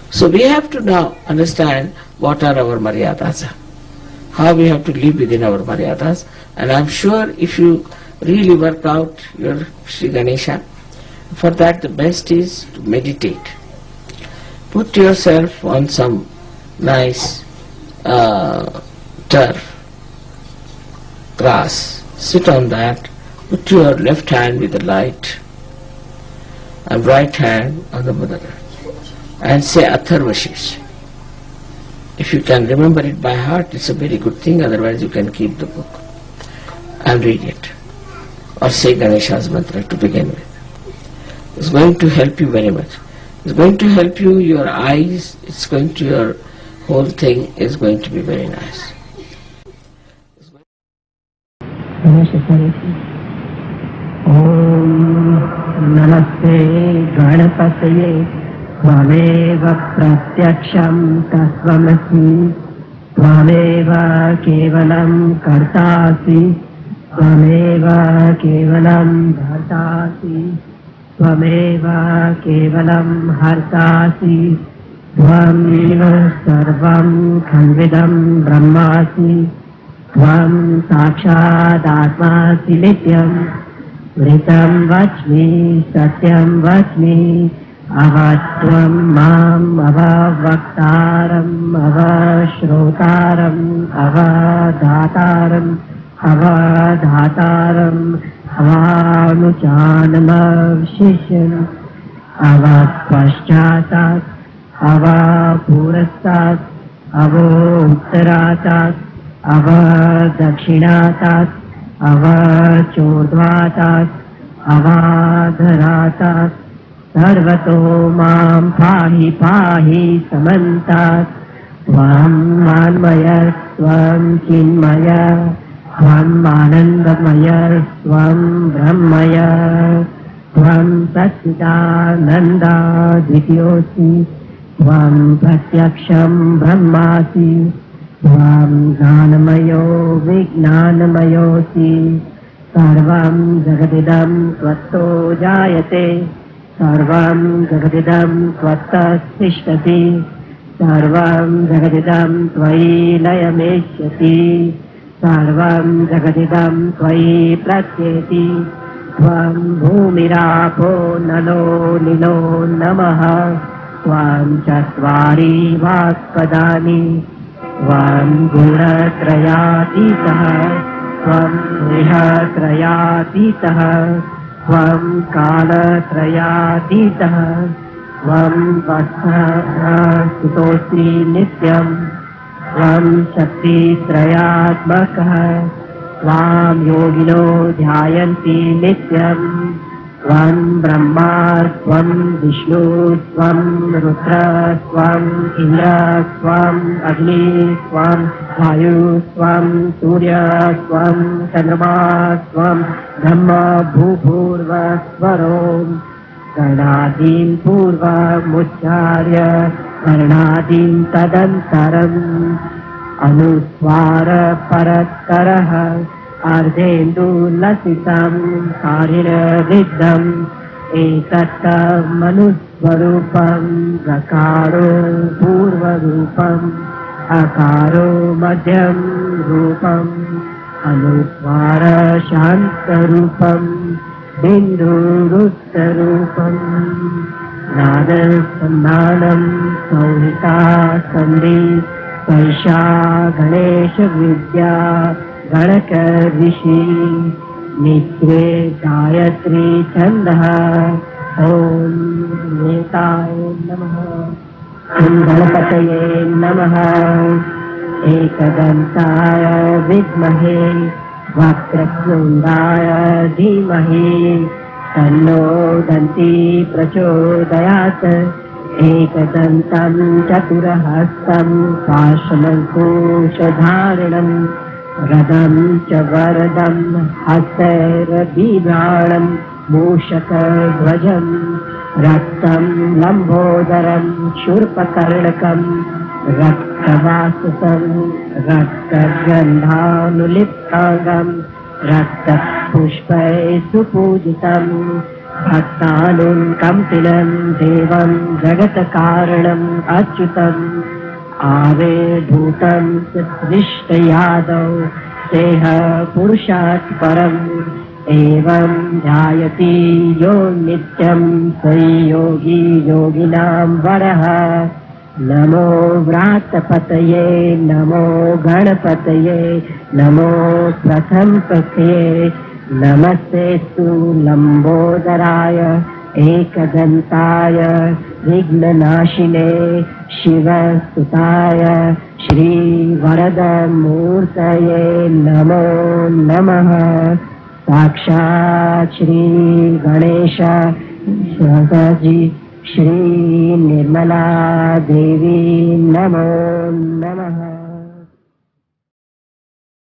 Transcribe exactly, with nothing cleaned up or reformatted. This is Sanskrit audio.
So we have to now understand what are our maryadas, how we have to live within our maryadas, and I'm sure if you really work out your Sri Ganesha, for that the best is to meditate. Put yourself on some nice uh, turf, grass, sit on that, put your left hand with the light and right hand on the Mother Earth and say Atharvashish. If you can remember it by heart, it's a very good thing, otherwise you can keep the book and read it. Or say Ganesha's mantra to begin with. It's going to help you very much. It's going to help you, your eyes, it's going to, your whole thing is going to be very nice. Om Namaste Ganapataye Tvameva Pratyaksham Tasvamasi Tvameva Kevalam Kartasi Tvameva Kevalam Bhartasi Tvameva Kevalam Hartasi Tvameva Sarvam Khanvidam Brahmasi Tvam Sakshad Atmasi Nityam Vritam Vachmi Satyam Vachmi Avatvam Mam Avavaktaram Avashrotaram Avadhataram Avadhataram Avanuchanam Avshisham Avapashchatat Avapurastat Avottaratat Avadakshinatat Avachordvatat Avadharatat Sarvato Mam Pahi Pahi Samantat Tvam Manmaya Tvam Chinmaya Tvam Anandamaya Tvam Brahmaya Tvam Satchidananda Dvityosi Tvam Pratyaksham Brahmasi Tvam Jnanamayo Vijnanamayosi Sarvam Jagadidam Tvatto Jayate Sarvam Jagadidam Tvattas Tishtati Sarvam Jagadidam Tvai Layameshyati Sarvam Jagadidam Tvai Pratyeti Tvam Bhumirapo Nalo Nilo Namaha Tvam Chatvari Vakpadani Tvam Gunatrayatitaha Tvam Vihatrayatitaha Tvam Kalatrayatitaha Tvam Vasthasutosri Nityam Tvam Shakti Trayatmakaha Tvam Yogino Dhyayanti Nityam Tvam Brahma Tvam Vishnu Tvam Rudra Tvam Indra Tvam Agni Tvam Vayu Tvam Surya Tvam Chandrama Tvam Brahma Bhupurva Svarom Karnadim Purva Mucharya Karnadim Tadantaram Anuswara Parattaraha Ardendu Lasitam Karira Viddham Etatta Manusvarupam Rakaro Purva Rupam Akaro Madhyam Rupam Anuswara Shanta Rupam Bindu Rutta Rupam Nada Sannanam Sauhita Sandhi Paisha Ganesha Vidya Ganaka Rishi Nitre Gayatri Chandaha Om Netaya Namaha Om Ganapataye Namaha Ekadantaya Vidmahe Vakratundaaya Dhimahi Tanno Danti Prachodayat Ekadantam Chaturahastam Pashamankushadharanam Radam Chavaradam Hasera Bibranam Mushaka Dvajam Raktam Lambodharam Shurpakarnakam Raktavasasam Raktagandhanuliptangam Raktapushpai Supujitam भक्तानुकम्पिनं देवं जगत्कारणम् अच्युतम् आविर्भूतं सृष्टयादौ सेह पुरुषात् परम् एवं ध्यायति यो नित्यं स योगी योगिनां वरः। नमो व्रातपतये नमो गणपतये नमो प्रथमपतये नमस्तेस्तु लंबोदराय एकदन्ताय विघ्ननाशिने शिवसुताय श्रीवरदमूर्तये नमो नमः। साक्षात् श्री गणेश जी श्री निर्मला देवी नमो नमः।